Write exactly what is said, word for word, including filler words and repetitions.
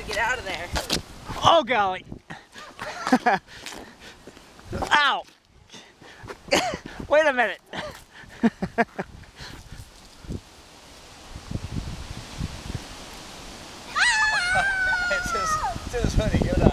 to get out of there. Oh golly. Ow. Wait a minute. It's just, it's just funny. Good eye.